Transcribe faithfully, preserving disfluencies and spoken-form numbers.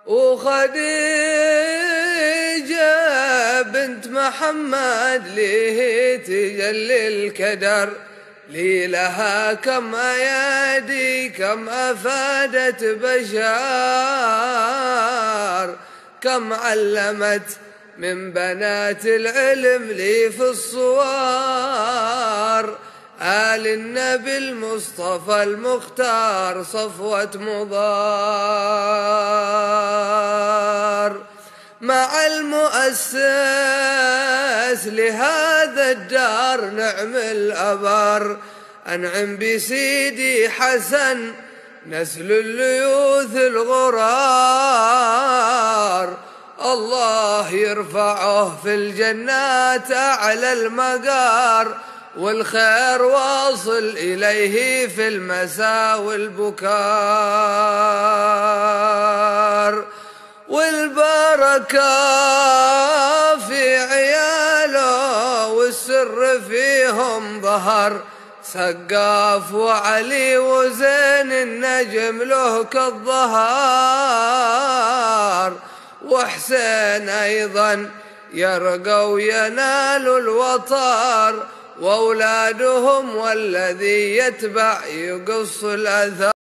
وخديجة بنت محمد ليه تجلي الكدر، لي لها كم أيادي كم أفادت بشار، كم علمت من بنات العلم لي في الصوار. آل النبي المصطفى المختار صفوة مضار، مع المؤسس لهذا الدار نعم الأبر. أنعم بسيدي حسن نسل الليوث الغرار، الله يرفعه في الجنات أعلى المقار، والخير واصل إليه في المساء والبكار. والبركة في عياله والسر فيهم ظهر، سقاف وعلي وزين النجم له كالظهار، وحسين أيضا يرقى وينال الوطار، وأولادهم والذي يتبع يقص الأثار.